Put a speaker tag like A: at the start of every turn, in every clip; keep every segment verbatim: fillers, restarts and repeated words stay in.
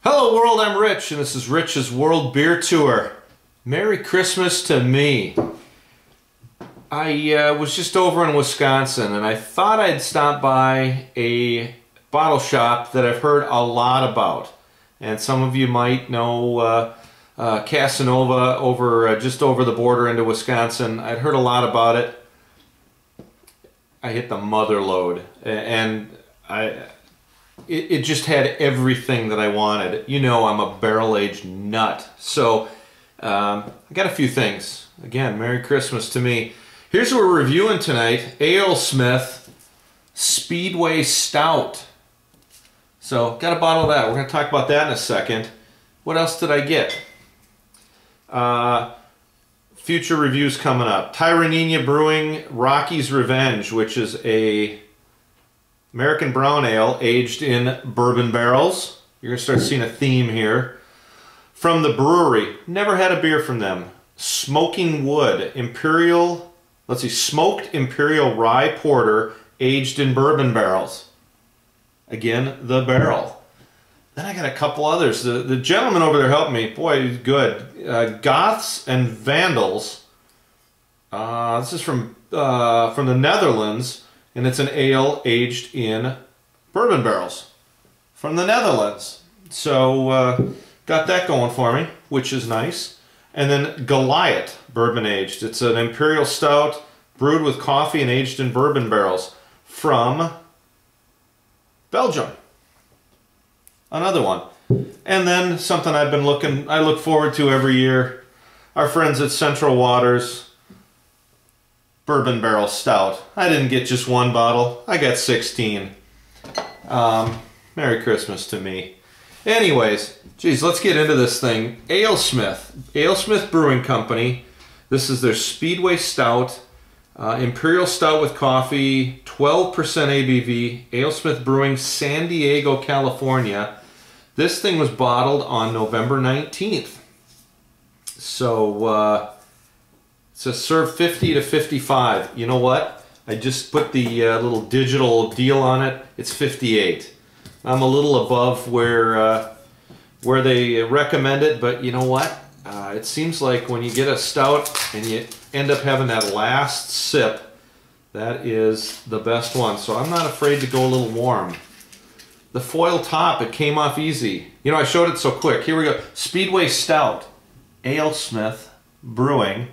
A: Hello world, I'm Rich, and this is Rich's World Beer Tour. Merry Christmas to me. I uh, was just over in Wisconsin, and I thought I'd stop by a bottle shop that I've heard a lot about. And some of you might know uh, uh, Casanova over uh, just over the border into Wisconsin. I'd heard a lot about it. I hit the mother load, and I... It, it just had everything that I wanted. You know, I'm a barrel-aged nut. So, um, I got a few things. Again, Merry Christmas to me. Here's what we're reviewing tonight. AleSmith Speedway Stout. So, got a bottle of that. We're going to talk about that in a second. What else did I get? Uh, future reviews coming up. Tyrannia Brewing Rocky's Revenge, which is a American brown ale aged in bourbon barrels. You're going to start seeing a theme here. From the brewery, never had a beer from them. Smoking Wood Imperial, let's see, smoked Imperial Rye Porter aged in bourbon barrels. Again, the barrel. Then I got a couple others. The, the gentleman over there helped me. Boy, he's good. Uh, Goths and Vandals. Uh, this is from, uh, from the Netherlands. And it's an ale aged in bourbon barrels from the Netherlands. So, uh, got that going for me, which is nice. And then Goliath bourbon aged. It's an imperial stout brewed with coffee and aged in bourbon barrels from Belgium. Another one. And then something I've been looking, I look forward to every year. Our friends at Central Waters Bourbon Barrel Stout. I didn't get just one bottle. I got sixteen. Um, Merry Christmas to me. Anyways, geez, let's get into this thing. AleSmith. AleSmith Brewing Company. This is their Speedway Stout. Uh, Imperial Stout with coffee. twelve percent A B V. AleSmith Brewing, San Diego, California. This thing was bottled on November nineteenth. So, uh... it says serve fifty to fifty-five. You know what? I just put the uh, little digital deal on it. It's fifty-eight. I'm a little above where uh, where they recommend it, but you know what? Uh, it seems like when you get a stout and you end up having that last sip, that is the best one. So I'm not afraid to go a little warm. The foil top, it came off easy. You know, I showed it so quick. Here we go. Speedway Stout. AleSmith Brewing.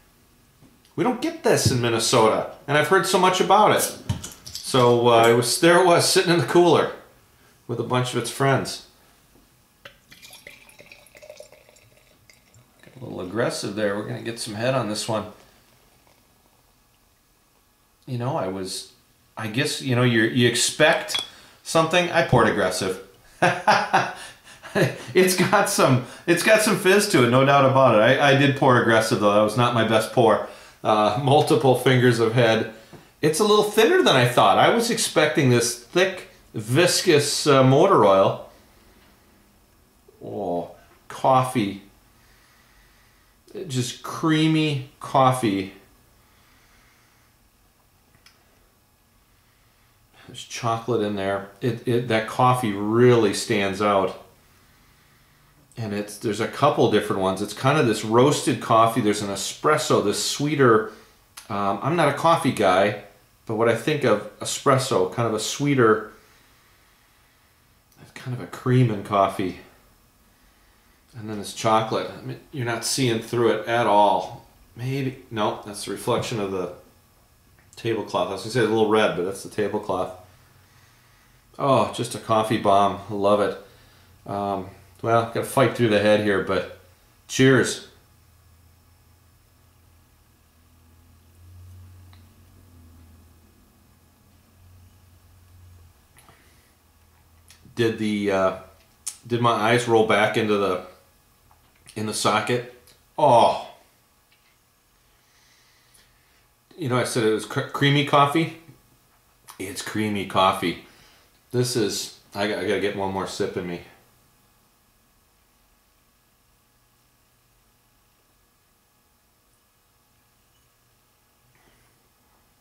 A: We don't get this in Minnesota, and I've heard so much about it. So uh, it was there it was sitting in the cooler with a bunch of its friends. Got a little aggressive there. We're gonna get some head on this one. You know, I was, I guess you know you you expect something. I poured aggressive. It's got some it's got some fizz to it, no doubt about it. I, I did pour aggressive though. That was not my best pour. Uh, multiple fingers of head. It's a little thinner than I thought. I was expecting this thick, viscous uh, motor oil. Oh, coffee. Just creamy coffee. There's chocolate in there. It, it, that coffee really stands out. And it's there's a couple different ones. It's kind of this roasted coffee. There's an espresso, this sweeter. Um, I'm not a coffee guy, but what I think of espresso, kind of a sweeter, kind of a cream in coffee. And then it's chocolate. I mean, you're not seeing through it at all. Maybe, no, that's the reflection of the tablecloth. I was going to say a little red, but that's the tablecloth. Oh, just a coffee bomb. I love it. Um, Well, got to fight through the head here, but cheers. Did the uh, did my eyes roll back into the in the socket? Oh, you know, I said it was cr creamy coffee. It's creamy coffee. This is. I got, I got to get one more sip in me.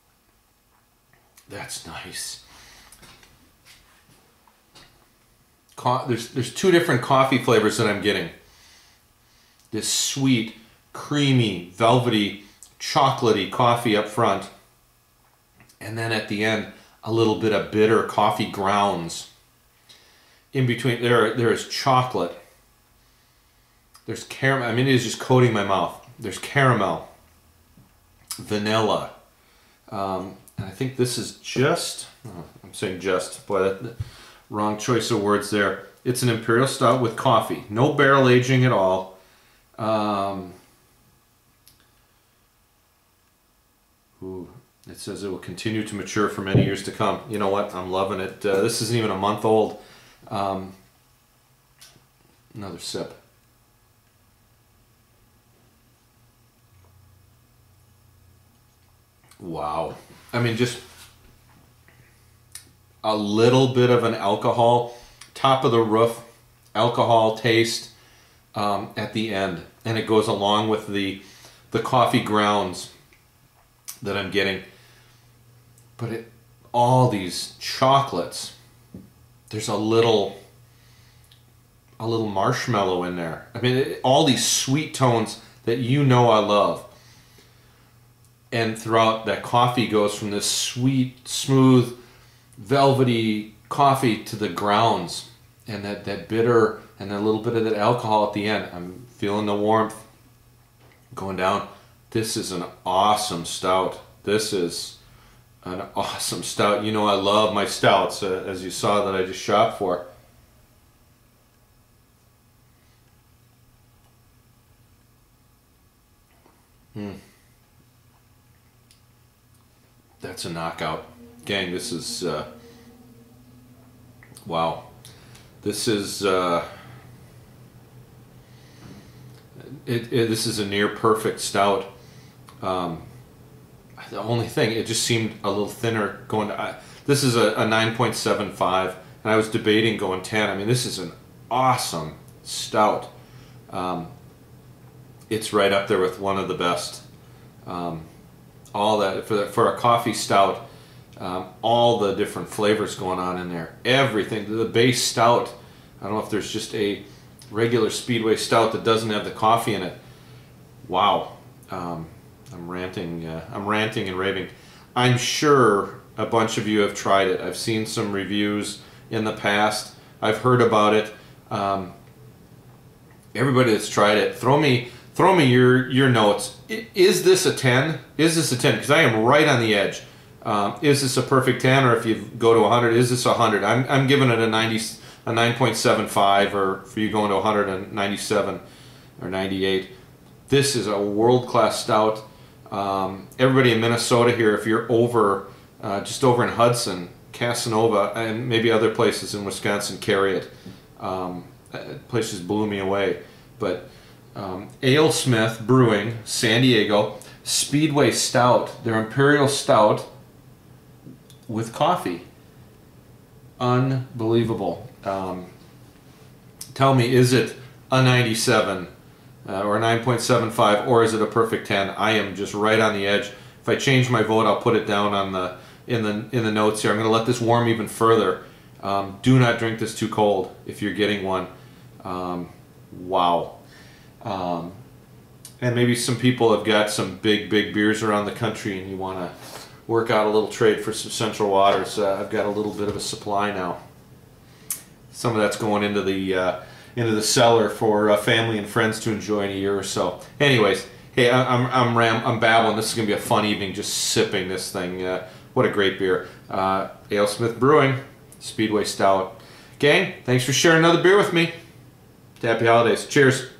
A: That's nice. co there's there's two different coffee flavors that I'm getting. This sweet, creamy, velvety, chocolatey coffee up front, and then at the end a little bit of bitter coffee grounds. In between there there is chocolate. There's caramel. I mean, it is just coating my mouth. There's caramel, vanilla, um, and I think this is just. Oh, I'm saying just. Boy, that, that wrong choice of words there. It's an imperial stout with coffee. No barrel aging at all. Um, ooh, it says it will continue to mature for many years to come. You know what? I'm loving it. Uh, this isn't even a month old. Um, another sip. Wow. I mean, just a little bit of an alcohol, top of the roof, alcohol taste um, at the end. And it goes along with the, the coffee grounds that I'm getting. But it, all these chocolates, there's a little, a little marshmallow in there. I mean, it, all these sweet tones that you know I love. And throughout, that coffee goes from this sweet, smooth, velvety coffee to the grounds. And that, that bitter and a little bit of that alcohol at the end. I'm feeling the warmth going down. This is an awesome stout. This is an awesome stout. You know I love my stouts, uh, as you saw that I just shot for. Hmm. That's a knockout. Gang, this is, uh, wow. This is, uh, it, it, this is a near perfect stout. Um, the only thing, it just seemed a little thinner going to, I, this is a, a nine point seven five, and I was debating going ten. I mean, this is an awesome stout. Um, it's right up there with one of the best. Um, all that for the, for a coffee stout, um, all the different flavors going on in there, everything. The base stout, I don't know if there's just a regular Speedway stout that doesn't have the coffee in it. Wow, um, I'm ranting. Uh, I'm ranting and raving. I'm sure a bunch of you have tried it. I've seen some reviews in the past. I've heard about it. Um, everybody that's tried it, throw me. Throw me your, your notes. Is this a ten? Is this a ten? Because I am right on the edge. Um, is this a perfect ten? Or if you go to one hundred, is this a one hundred? I'm, I'm giving it a ninety, a nine point seven five, or for you going to one hundred, a ninety-seven or ninety-eight. This is a world-class stout. Um, everybody in Minnesota here, if you're over, uh, just over in Hudson, Casanova, and maybe other places in Wisconsin, carry it. Um, places blew me away. But Um, AleSmith Brewing, San Diego, Speedway Stout, their Imperial Stout with coffee. Unbelievable. Um, tell me, is it a ninety-seven uh, or a nine point seven five, or is it a perfect ten? I am just right on the edge. If I change my vote, I'll put it down on the in the in the notes here. I'm going to let this warm even further. Um, do not drink this too cold if you're getting one. Um, wow. Um, and maybe some people have got some big, big beers around the country and you want to work out a little trade for some Central Waters. Uh, I've got a little bit of a supply now. Some of that's going into the uh, into the cellar for uh, family and friends to enjoy in a year or so. Anyways, hey, I, I'm I'm ram I'm babbling. This is gonna be a fun evening, just sipping this thing. Uh, what a great beer! Uh, AleSmith Brewing, Speedway Stout. Gang, thanks for sharing another beer with me. Happy holidays. Cheers.